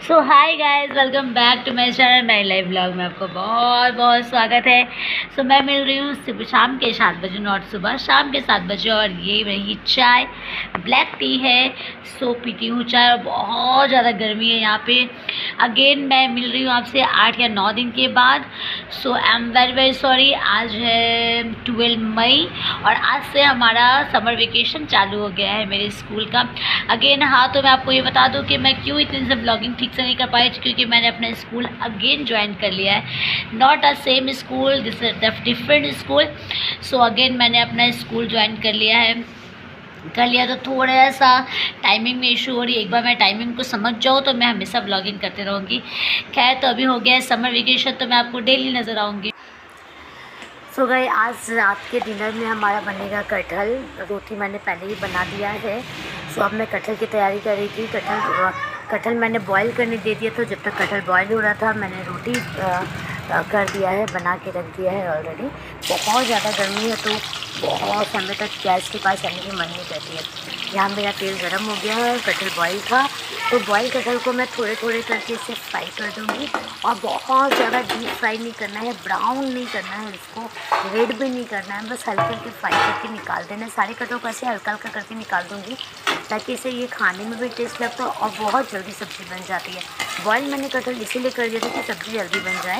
So hi guys, welcome back to my channel नई live blog में आपको बहुत बहुत स्वागत है। मैं मिल रही हूँ शाम के 7 बजे, नॉट सुबह, शाम के 7 बजे। और ये रही चाय, ब्लैक टी है। पीती हूँ चाय और बहुत ज़्यादा गर्मी है यहाँ पे। अगेन मैं मिल रही हूँ आपसे 8 या 9 दिन के बाद। I am very very sorry. आज है 12 मई और आज से हमारा समर वेकेशन चालू हो गया है मेरे स्कूल का। अगेन हाँ, तो मैं आपको ये बता दूँ कि मैं क्यों इतनी से ब्लॉगिंग ठीक से नहीं कर पाई, क्योंकि मैंने अपना स्कूल अगेन ज्वाइन कर लिया है। Not a same school, this is different school. Again मैंने अपना स्कूल ज्वाइन कर लिया तो थोड़ा सा टाइमिंग में इशू हो रही है। एक बार मैं टाइमिंग को समझ जाऊँ तो मैं हमेशा ब्लॉगिंग करते रहूँगी। खैर, तो अभी हो गया है समर वेकेशन, तो मैं आपको डेली नज़र आऊँगी। गए आज रात के डिनर में हमारा बनेगा कटहल। रोटी मैंने पहले ही बना दिया है। अब मैं कटहल की तैयारी कर रही थी। कटहल मैंने बॉईल करने दे दिया था। जब तक कटहल बॉईल हो रहा था मैंने रोटी कर दिया है, बना के रख दिया है ऑलरेडी। बहुत ज़्यादा गर्मी है तो बहुत समय तक गैस के पास आने की मन नहीं करती है। यहाँ मेरा तेल गर्म हो गया है, कटहल बॉईल था तो बॉईल कटहल को मैं थोड़े थोड़े करके इसे फ्राई कर दूँगी। और बहुत ज़्यादा डीप फ्राई नहीं करना है, ब्राउन नहीं करना है, इसको रेड भी नहीं करना है, बस हल्के हल्के फ्राई करके निकाल देना है। सारे कटहल को ऐसे हल्का हल्का करके निकाल दूँगी ताकि इसे ये खाने में भी टेस्ट लगता है और बहुत जल्दी सब्ज़ी बन जाती है। बॉयल मैंने कटहल इसीलिए कर दिया था कि सब्ज़ी जल्दी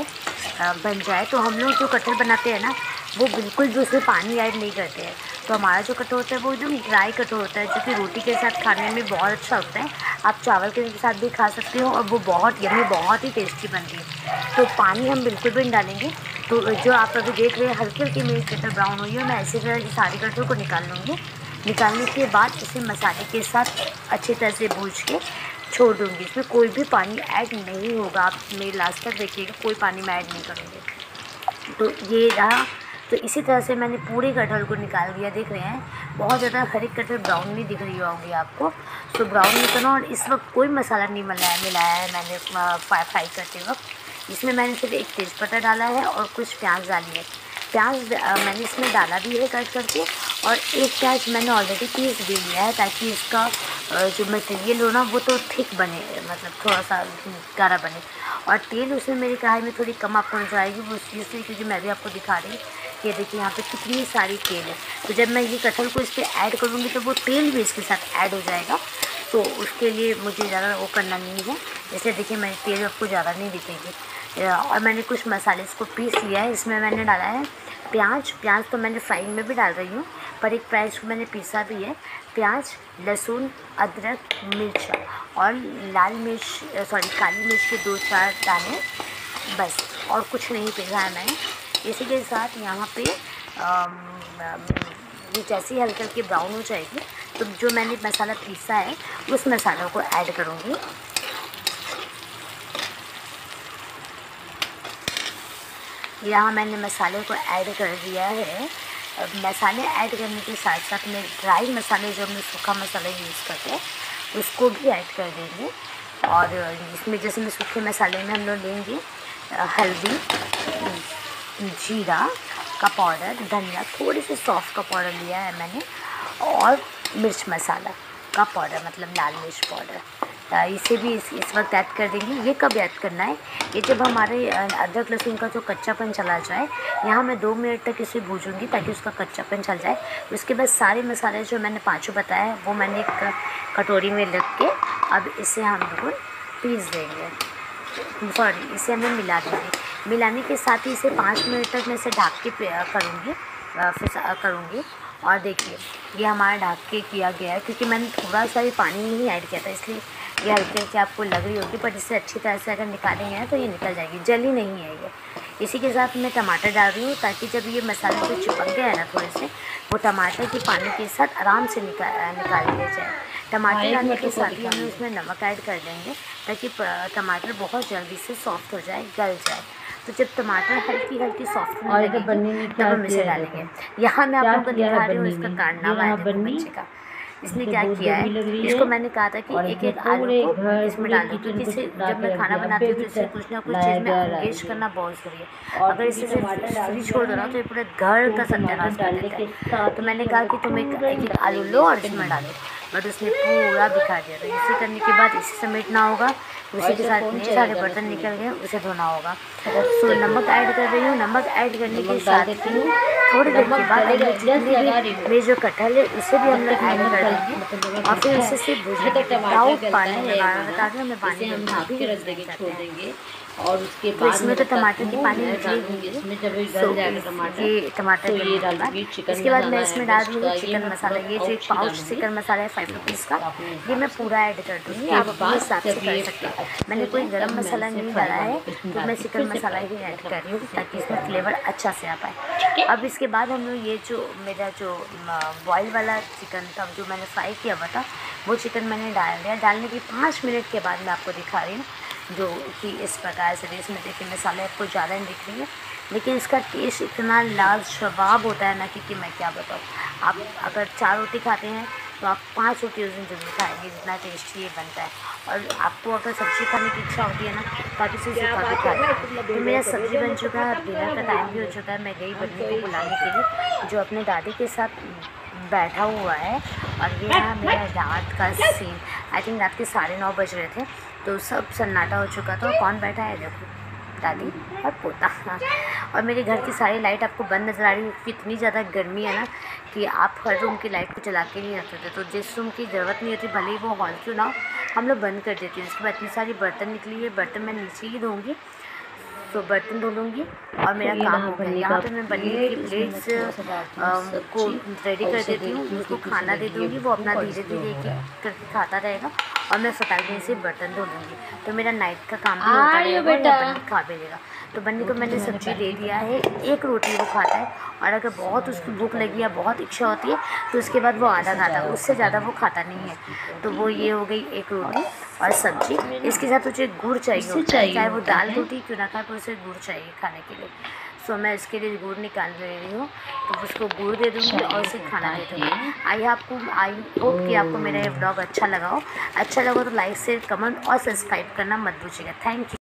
बन जाए। तो हम लोग जो कटहल बनाते हैं ना, वो बिल्कुल भी उसमें पानी ऐड नहीं करते हैं। तो हमारा जो कटहल होता है वो एकदम ड्राई कटहल होता है, जो कि रोटी के साथ खाने में बहुत अच्छा होता है। आप चावल के साथ भी खा सकते हो और वो बहुत यम्मी, बहुत ही टेस्टी बनती है। तो पानी हम बिल्कुल भी नहीं डालेंगे। तो जो आप अभी देख रहे हैं हल्की हल्की मेरी कटहल ब्राउन हुई है, मैं ऐसे तरह सारे कटहल को निकाल लूँगी। निकालने के बाद इसे मसाले के साथ अच्छी तरह से भूज के छोड़ दूँगी। इसमें कोई भी पानी ऐड नहीं होगा। आप मेरे लास्ट तक देखिएगा, कोई पानी मैं ऐड नहीं करूँगी। तो ये रहा। तो इसी तरह से मैंने पूरे कटहल को निकाल दिया। देख रहे हैं बहुत ज़्यादा हरी कटहल ब्राउन नहीं दिख रही होगी आपको। ब्राउन नहीं करना। और इस वक्त कोई मसाला नहीं मिलाया है मैंने फ्राई करते वक्त। इसमें मैंने सिर्फ एक तेज़पत्ता डाला है और कुछ प्याज डाली है। प्याज मैंने इसमें डाला भी है कट करके, और एक प्याज मैंने ऑलरेडी पीस भी लिया है ताकि इसका जो मटेरियल हो ना वो तो थिक बने, मतलब थोड़ा सा गाढ़ा बने। और तेल उसमें मेरी कढ़ाई में थोड़ी कम आपको नजर आएगी, वो इस चीज़ से क्योंकि मैं भी आपको दिखा रही हूँ। ये देखिए यहाँ पे कितनी सारी तेल है। तो जब मैं ये कटहल को इस पर ऐड करूँगी तो वो तेल भी इसके साथ ऐड हो जाएगा। तो उसके लिए मुझे ज़्यादा वो करना नहीं है। जैसे देखिए मैंने तेल आपको ज़्यादा नहीं दिखेगी। और मैंने कुछ मसाले इसको पीस लिया है। इसमें मैंने डाला है प्याज तो मैंने फ्राई में भी डाल रही हूँ, पर एक प्याज को मैंने पीसा भी है। प्याज, लहसुन, अदरक, मिर्च और काली मिर्च के 2-4 दाने, बस, और कुछ नहीं पीसा है मैंने। इसी के साथ यहाँ पे जैसे ही हल्के हल्के ब्राउन हो जाएगी तो जो मैंने मसाला पीसा है उस मसालों को ऐड करूँगी। यहाँ मैंने मसाले को ऐड कर दिया है। मसाले ऐड करने के साथ साथ में ड्राई मसाले, जो हम सूखा मसाला यूज़ करते हैं, उसको भी ऐड कर देंगे। और इसमें जैसे मैं सूखे मसाले में हम लोग लेंगे हल्दी, जीरा का पाउडर, धनिया, थोड़ी सी सौंफ का पाउडर लिया है मैंने, और मिर्च मसाला का पाउडर, मतलब लाल मिर्च पाउडर। इसे भी इस वक्त ऐड कर देंगे। ये कब ऐड करना है? ये जब हमारे अदरक लहसुन का जो कच्चापन चला जाए। यहाँ मैं 2 मिनट तक इसे भूजूंगी ताकि उसका कच्चापन चल जाए। उसके बाद सारे मसाले जो मैंने 5 बताए हैं वो मैंने एक कटोरी में रख के अब इसे हम बिल्कुल पीस देंगे, इसे हमें मिला देंगे। मिलाने के साथ ही इसे 5 मिनट तक मैं इसे ढक के करूँगी। और देखिए ये हमारा ढक के किया गया है, क्योंकि मैंने थोड़ा सा भी पानी नहीं ऐड किया था, इसलिए ये हल्की हल्की आपको लग रही होगी, पर इससे अच्छी तरह से अगर निकालेंगे ना तो ये निकल जाएगी, जली नहीं है ये। इसी के साथ मैं टमाटर डाल रही हूँ ताकि जब ये मसाले जो चिपक गया है ना थोड़े से, वो टमाटर के पानी के साथ आराम से निकाल लिया जाए। टमाटर डालने के साथ ही हम इसमें नमक ऐड कर देंगे ताकि टमाटर बहुत जल्दी से सॉफ्ट हो जाए, गल जाए। तो जब टमाटर हल्की हल्की सॉफ्ट होने लगेगी तब हम इसे डालेंगे। यहाँ मैं आप लोगों को दिखा रही हूँ इसका कारनामा है, देखो बच्चे का। इसने क्या किया है, इसको मैंने कहा था कि एक एक आलू को इसमें डाल दो, क्योंकि इसे जब मैं खाना बनाती हूँ तो इसे कुछ ना कुछ चीज़ में एंगेज करना बहुत ज़रूरी है। अगर इसे फ्री छोड़ दो ना तो ये पूरे घर का सत्यानाश कर देता है। तो मैंने कहा कि तुम एक आलू लो और इसमें डालो। बट उसने पूरा दिखा दिया। तो इसे करने के बाद इसे समेटना होगा, उसी के साथ इतने सारे बर्तन निकल गए, उसे धोना होगा। सो नमक ऐड कर रही हूँ। नमक ऐड करने के साथ ही थोड़ी देर के बाद मेरे जो कटहल है उसे भी हम लोग ऐड कर देंगे और फिर उसे सिर्फ भूजेंगे विदाउट पानी में। बता दें हमें पानी हम भी रख देंगे, छोड़ देंगे। और उसके बाद इसमें तो टमाटर की पानी निकलेगी, इसमें जब गल जाएगा टमाटर, ये टमाटर तो ये डाल दूँगी चिकन। इसके बाद मैं इसमें डाल दूँगी चिकन मसाला। ये जो एक पाउच चिकन मसाला है 5 रुपीज़ का, ये मैं पूरा ऐड कर दूँगी। आप अपने हिसाब से कर सकते हैं। मैंने कोई गरम मसाला नहीं डाला है, तो मैं चिकन मसाला ही ऐड कर रही हूँ ताकि इसमें फ्लेवर अच्छा से आ पाए। अब इसके बाद हम लोग ये जो मेरा जो बॉयल वाला चिकन था जो मैंने फ्राई किया हुआ था, वो चिकन मैंने डाल दिया। डालने के 5 मिनट के बाद मैं आपको दिखा रही हूँ जो कि इस प्रकार से। इसमें देखिए मसाले आपको ज़्यादा नहीं दिख रही है, लेकिन इसका टेस्ट इतना लाजवाब होता है ना कि मैं क्या बताऊँ। आप अगर 4 रोटी खाते हैं तो आप 5 रोटी उस दिन जरूर खाएंगे, जितना टेस्टी ये बनता है। और आपको अगर सब्ज़ी खाने की इच्छा होती है ना तो आप इसे सूखा भी खाते हैं। तो मेरा सब्ज़ी बन चुका है, डिनर का टाइम भी हो चुका है। मैं गई बन्नी को बुलाने के लिए जो अपने दादी के साथ बैठा हुआ है। और ये रहा मेरा रात का सीन। आई थिंक रात के 9:30 बज रहे थे, तो सब सन्नाटा हो चुका था। कौन बैठा है देखो, दादी और पोता। और मेरे घर की सारी लाइट आपको बंद नज़र आ रही है क्योंकि इतनी ज़्यादा गर्मी है ना कि आप हर रूम की लाइट को चला के नहीं रखते थे। तो जिस रूम की ज़रूरत नहीं होती, भले ही वो हॉल क्यों ना हो, हम लोग बंद कर देते हैं। उसके बाद इतनी सारी बर्तन निकली है, बर्तन मैं नीचे ही धोऊँगी। तो बर्तन धो लूँगी और मेरा काम हो गया। यहाँ पे मैं पनीर की प्लेट्स को रेडी कर देती हूँ, उसको खाना दे दूँगी। वो अपना धीरे धीरे एक करके खाता रहेगा और मैं फटाक से बर्तन धो लूँगी। तो मेरा नाइट का काम भी होता रहेगा, बन्नी खा भी लेगा। तो बन्नी को मैंने सब्जी दे दिया है, 1 रोटी वो खाता है। और अगर बहुत उसकी भूख लगी या बहुत इच्छा होती है तो उसके बाद वो आधा खाता है, उससे ज़्यादा वो खाता नहीं है। तो वो ये हो गई 1 रोटी और सब्जी। इसके साथ मुझे गुड़ चाहिए, चाहे वो दाल रोटी क्यों ना खाए, पर उसे गुड़ चाहिए खाने के लिए। सो मैं इसके लिए गुड़ निकाल रही हूँ, तो उसको गुड़ दे दूँगी और उसे खाना दे दूँगी। आई होप कि आपको मेरा ये ब्लॉग अच्छा लगा हो। अच्छा लगा तो लाइक शेयर कमेंट और सब्सक्राइब करना मत भूलिएगा। Thank you.